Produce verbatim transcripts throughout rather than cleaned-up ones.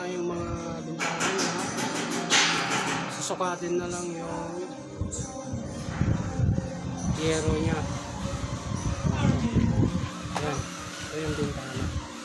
yung mga bintana niya. Susukatin na lang yung yero niya. Ayan, ito yung bintana.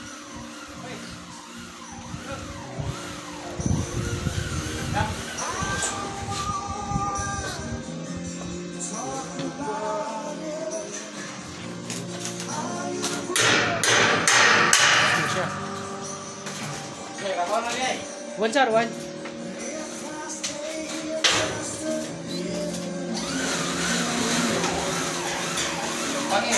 One sir, one. Pangit.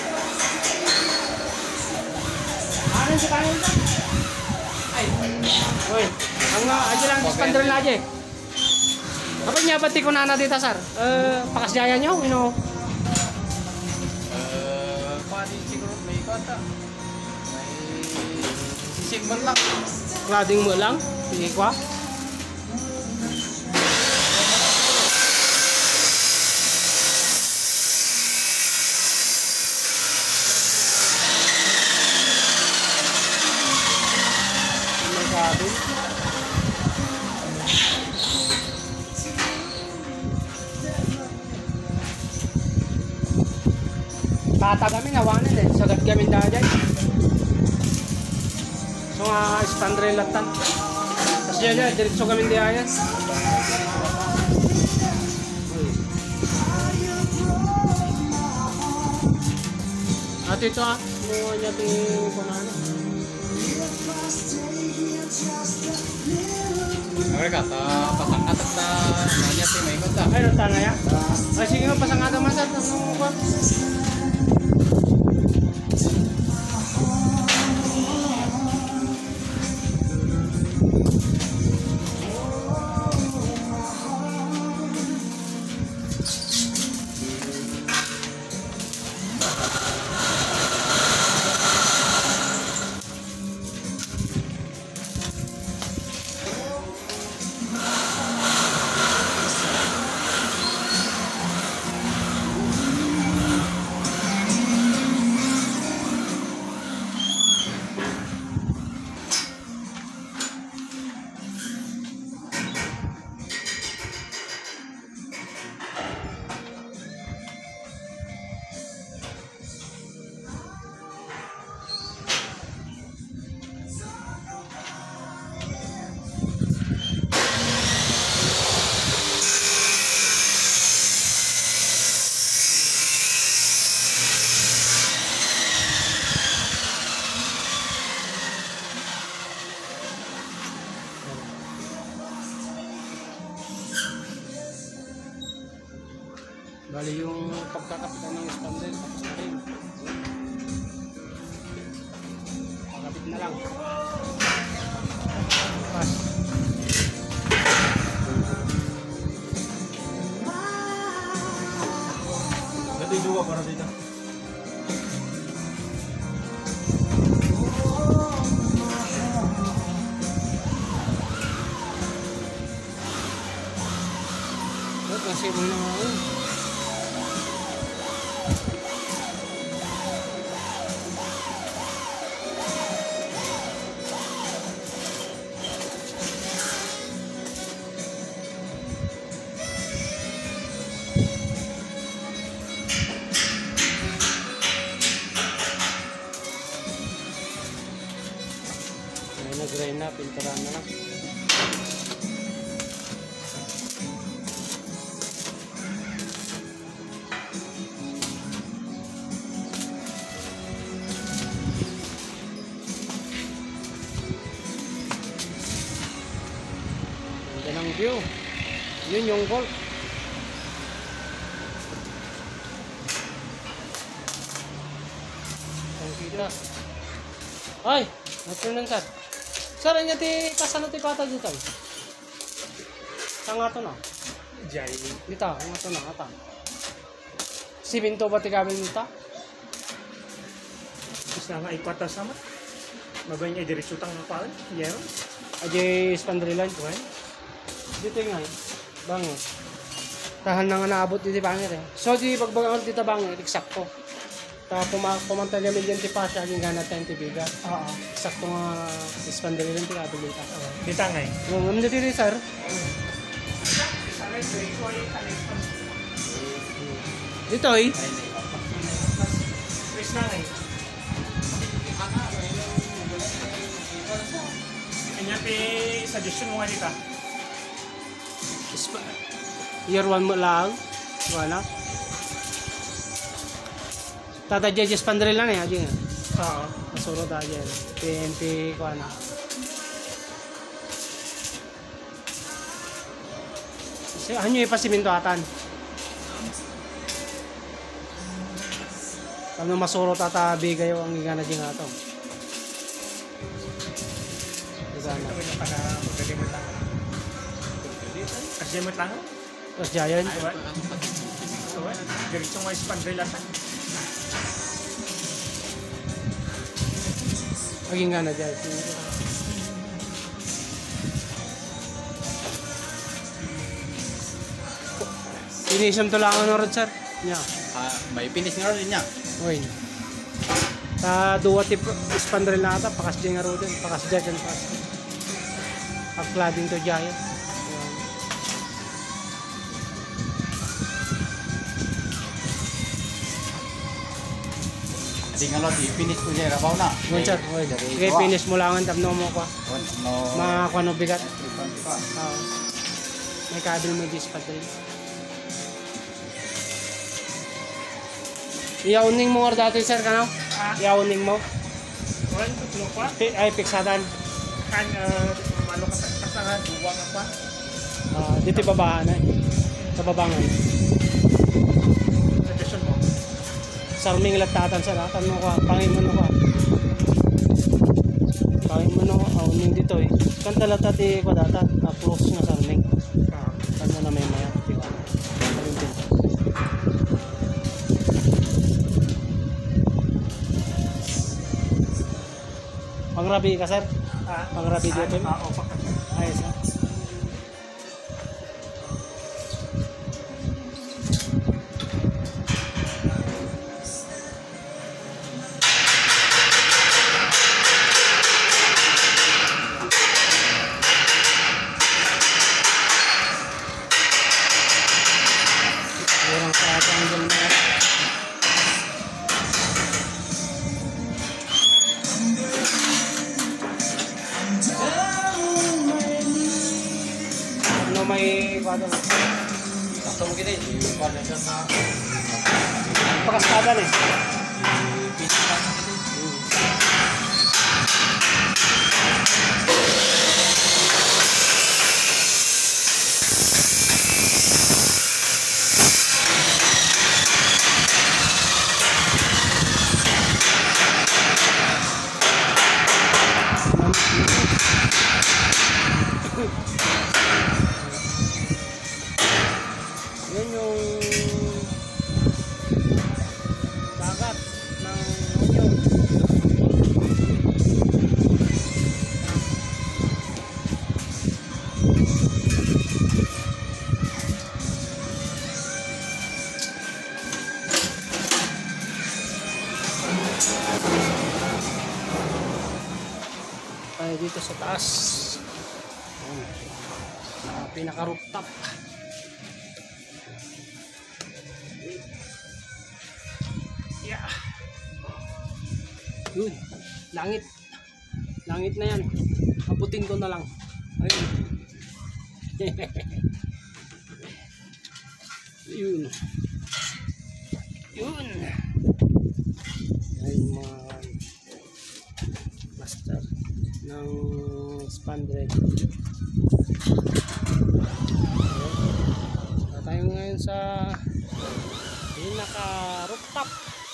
Ano si kanin ka? Ay. Oy, ang uh, aja lang expander na aja. Apa niya pati ko na na dito sir? Eh, pakas jaya nyo, you know. Eh, padi siguro may kota. May simbol lang. Klading mo lang, sige kwa. May sabi. Kata kami nawanan eh, sagad kami dahil. So nga standard latan. Tapos yan yan, diretso kami di ayan. At ito ah, kumuha niya ito kunano. Mereka kata pasangat na nanya sih may kota. Ay, nung tanga ya? Ay, sige nga, pasangada masat. Ano ba? Bali yung pagkakapitan ng spandel tapos na rin. Pagkapit na lang. Pas. Ganito yung dua para dito. Ba't kasi mo na ako? Nag-grind na, pintaran na lang. Ganda ng view. Yun yung goal. Ang kita. Ay! Natunan ka. Sir, niya ti kasano ti pata dito. Saan nga to na? Jai. Dito, nga to na, ata. Si Binto ba ti kami dito? Gusto nga ikwata sama. Mabay niya diretso tang pala. Yeah. Aje spandrilan ko eh. Dito nga eh. Bangit. Tahan na nga naabot dito bangit eh. So di pagbagang dito bangit, eksakto. Ta puma pumunta niya medyan ti pa siya gingan natin ti biga. Oo. Sakto nga spandrel rin ti abilin ta. Dita ngay. Ngum ngum dito sir. Dito eh. Wis na ngay. Kanya pi suggestion mo nga dita. Ispa- Year one mo lang. Wala. Tata judges pandrel lang eh, aja. Oo. Masurot aja. P N P ko ano. Si ano yung pasiminto atan. Kano masurot ata bigay ang ingana ding ato. Ito yung taga magalimot lang. Magalimot lang? Tapos jayan. Ay, what? So, what? Diretso nga spandrel ata. Maging nga na dyan. Finisam to lang ano rin sir. Nya. Ah, may finish nga rin niya. Oy. Ta duwa ti spandrel na ata pakas dyan nga ro din. Pakas dyan dyan pakas. Pag-cladding to dyan. Hindi nga lang, i-finish ko siya, rabaw na. Ngun sir. Oy. Okay, finish mo lang ang tabno mo ko. No. Mga kuano bigat. Pa. Oo. May kabil mo di spandrel. Iauning mo or dati sir kano? Ah, Iauning mo. one, tutlo pa. Pi- Ay piksadan. Kan, uh, malo ka sa kasanga, duwa ka pa. Ah, dito babaan eh. Sa babangan. Suggestion mo. Sarming latatan sa latan mo ka. Pangin mo no ka. Pangin mo no ka. Auning dito eh. Kan talata ti ko data. Ah, close nga sarming. Oo. Ano na may maya. Di ba? Ayun din. Pangrabi ka sir? Ah, Pangrabi dito? Ah, oo, pa. Ayos ha. Kurang sa atang dyan na. Ano may kwado? Sakto mo kita, i-pan na siya na. Pakaskadan eh. Finish lang. Yan yung dagat ng Unyo. Tayo dito sa taas. Ayan. Sa pinaka-rooftop. Yeah. Yun. Langit. Langit na yan. Abutin ko na lang. Ayun. Yun. Yun. Ayun mga master ng spandrel. So, tayo ngayon sa pinaka rooftop.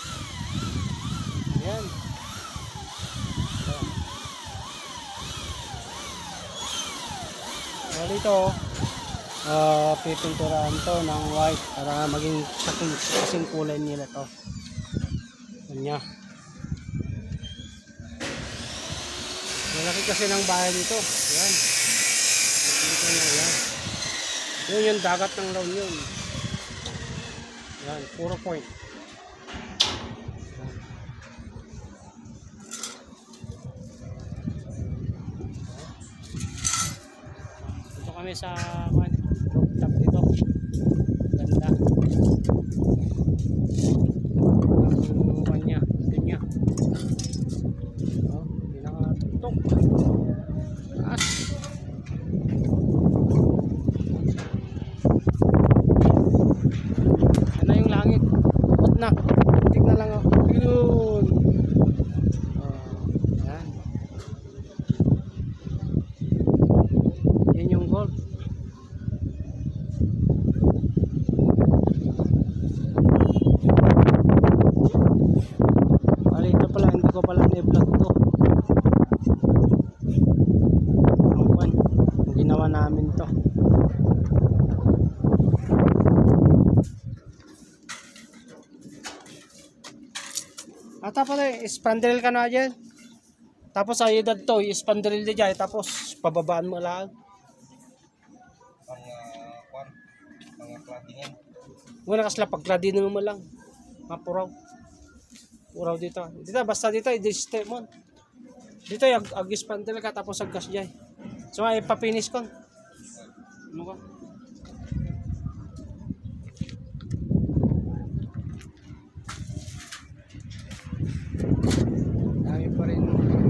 Ayan. So, so dito uh, pipinturahan to ng white para maging kasing, kasing kulay nila to. Kanya. Malaki kasi ng bahay dito. Ayan. Dito na yan. Yun yung dagat ng La Union. Yan, puro point. Yan. kami sa kuan, rooftop dito. Ganda. Ang kanya, kanya. Oh, pinaka-tuktok. Taas. Yan na yung langit. Ba't na? Tignan lang ako. Yun. Oh, yan. Yan yung gold. Bali, ito pala, hindi ko pala na-vlog to. Ang kwan, ang ginawa namin to. At tapos eh, spandrel ka na dyan. Tapos sa edad to, spandrel di dyan. Tapos pababaan mo lang. Pang uh, kwan, pang claddingin. Muna kasla pagkladin mo lang. Mapuraw. Puraw dito. Dito, basta dito, i-step mo. Dito, ag- ag-spandrel ka tapos aggas dyan. So, ay papinis ko. Ano ka? Dami pa rin.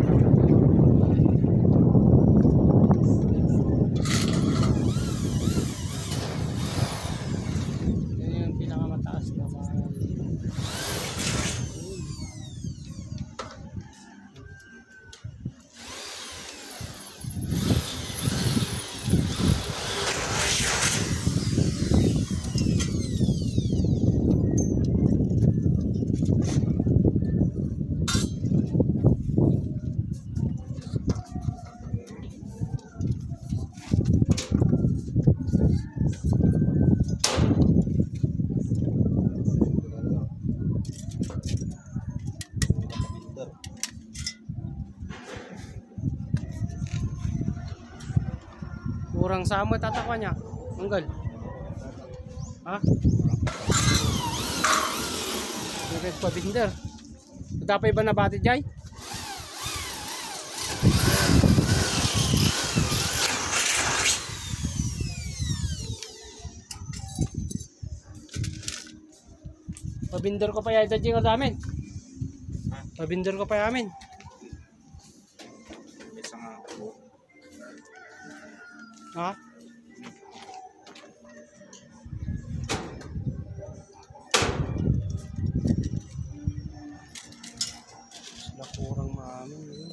Yan yung pinakamataas naman. Kurang sama tatakwa niya. Manggal. Ha? Nagkit pa binder. Dapay ba nabati jay? Pabinder ko pa yata dyan ka amin. Pabinder ko pa yamin. Isa nga. Ha? Sila kurang maamin yun.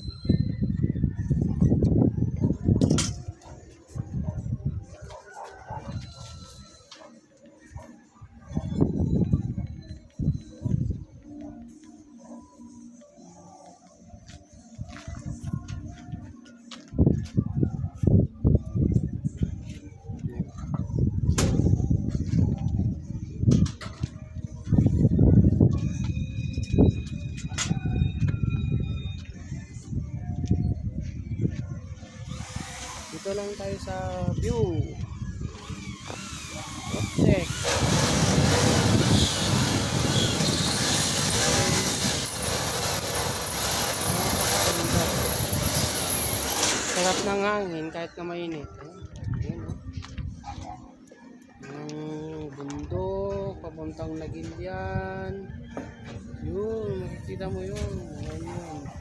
Dito lang tayo sa view. Object. Sarap ng hangin kahit na mainit. Ayan, oh. Yung bundok, papuntang Nagilian. Yun, makikita mo yun. Ayan yun.